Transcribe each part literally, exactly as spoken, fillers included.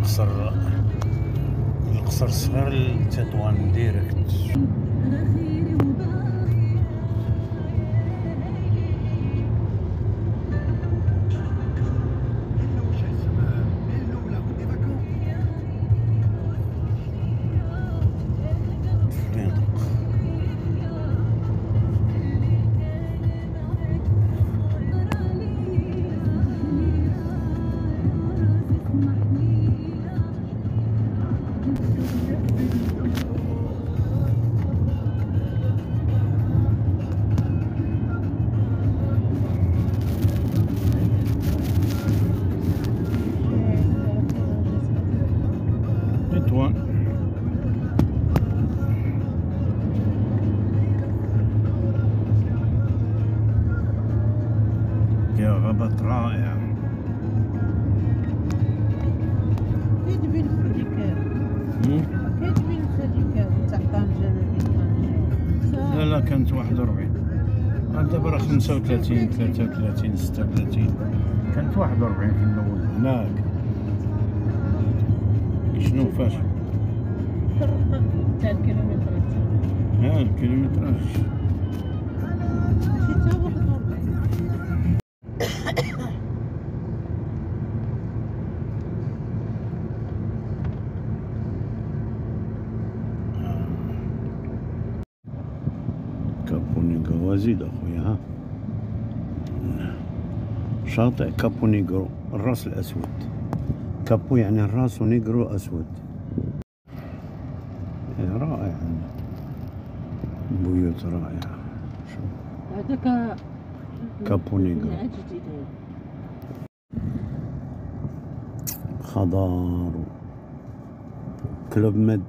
القصر القصر الصغير لتطوان ديريكت. يا غابات رائعة. كاتبين الشركات كاتبين الشركات تاع طنجة لا لا كانت واحد وربعين، دابا راه خمسة وثلاثين ثلاثة وثلاثين ستة وثلاثين، كانت واحد وربعين في الأول هناك. شنو فاش؟ الرقم تاع الكيلومترات. ها الكيلومتراج ماشي تا واحد وربعين. كابو نيغرو زيد اخويا. ها شاطئ كابو نيغرو، الراس الاسود. كابو يعني الراس ونيغرو اسود. رائع، بيوت رائعة. هذاك كابو نيغرو خضار. كلوب مد،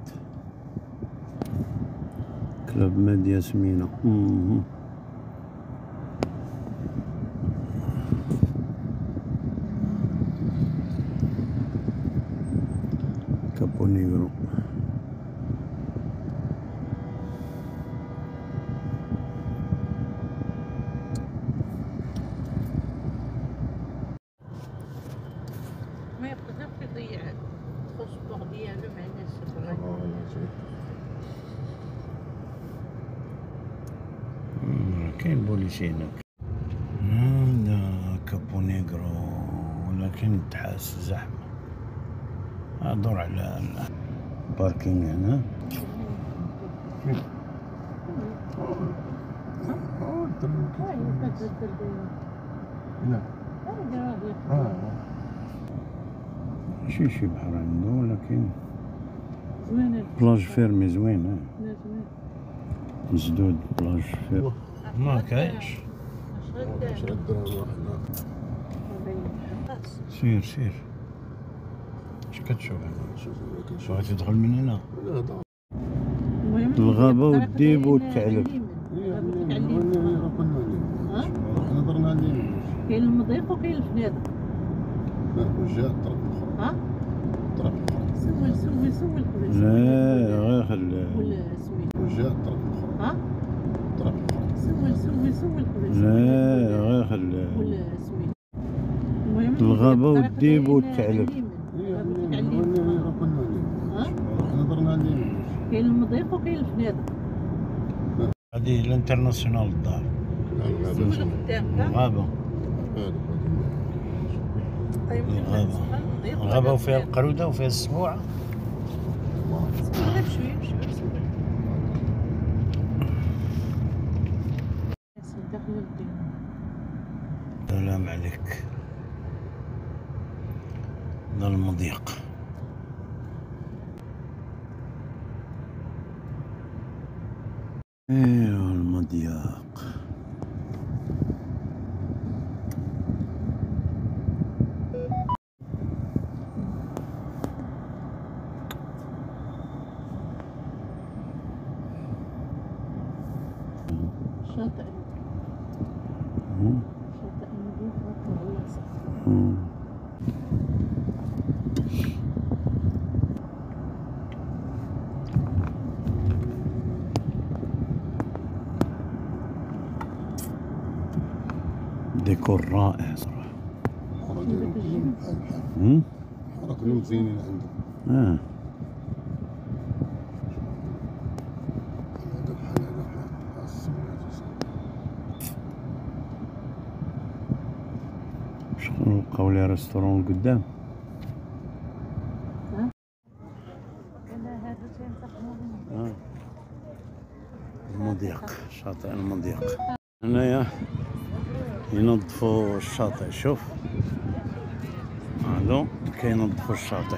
كلوب مد ياسمينة. مم. كابو نيغرو. ما يقدرش يضيع الباسبور ديالو مع الناس الصغار. كاين بوليسي هناك. هذا كابو نيغرو ولكن تحاس زحمة. دور على الباركينغ هنا. ماشي شي بحر عنده ولكن زوينة بلاج فيرمي زوينة. زوين مسدود بلاج فيرمي. ما كاينش. سير سير. اش كتشوف؟ باغي تدخل من هنا؟ الغابة والديب والثعلب. كاين المضيق وكاين الفنادق. لا وجهة الطرف الأخرى. ها؟ الطرف الأخرى. سول سول سول لا غير خل. ولا سميتو. وجهة الطرف الأخرى. ها؟ الطرف الأخرى. سول سول سول لا غير خل. ولا سميتو. المهم الغابة والديب والثعلب. ها؟ نظرنا على اليمين. كاين المضيق وكاين الفنادق. هذه الانترناسيونال الدار. الغابة. الغابة. الغابة وفيها القرودة وفيها السبوعة. شوية بشوية. سلام عليك. هذا المضيق. ايوه المضيق. شاطئ مم. شاطئ نظيف وكويس. مم. ديكور رائع صراحة. حارة ديالهم كلهم بحال بحال. مم. راه كلهم مزينين عندهم. اه هذا بحال هذا بحال السميات أصاحبي. شكون لقاو لي ريستورون قدام. آه. المضيق، شاطئ المضيق. هنايا ينظفوا الشاطئ، شوف هادو كينظفوا الشاطئ،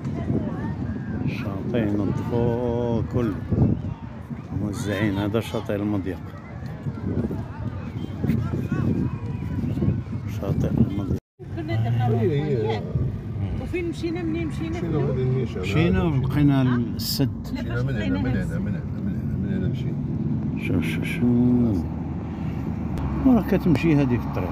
الشاطئ ينظفوا كله موزعين. هذا شاطئ المضيق، شاطئ المضيق. كنا درنا هي هي وفين مشينا منين مشينا؟ مشينا غادي النيشان. مشينا ولقينا السد. مشينا من هنا من هنا من هنا من هنا من هنا مشينا. شوف شوف شوف وراه كتمشي هذيك الطريق.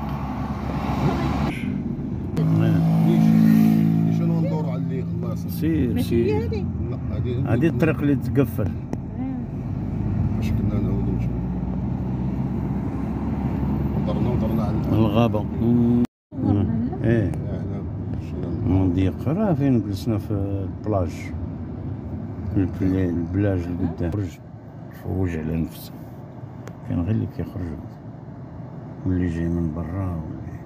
نيشان نيشان وندورو على اللي الله يسر. سير ماشي هي سير، هذه؟ لا هذه هذه الطريق اللي تقفل. باش كنا نعاودو نمشيو. درنا ودرنا على الغابة. ايه هنا مشينا. المضيق راه فين جلسنا في البلاج، البلا- البلاج اللي قدام. خرج فوج على نفسه، كان غير اللي كيخرج واللي جاي من برا واللي